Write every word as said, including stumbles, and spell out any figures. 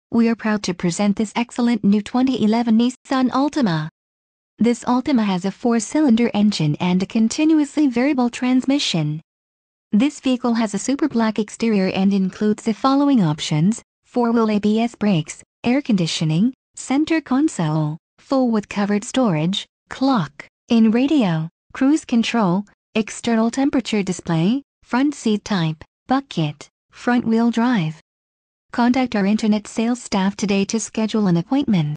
We are proud to present this excellent new twenty eleven Nissan Altima. This Altima has a four-cylinder engine and a continuously variable transmission. This vehicle has a super black exterior and includes the following options: four-wheel A B S brakes, air conditioning, center console, full with covered storage, clock, in radio, cruise control, external temperature display, front seat type, bucket, front wheel drive. Contact our internet sales staff today to schedule an appointment.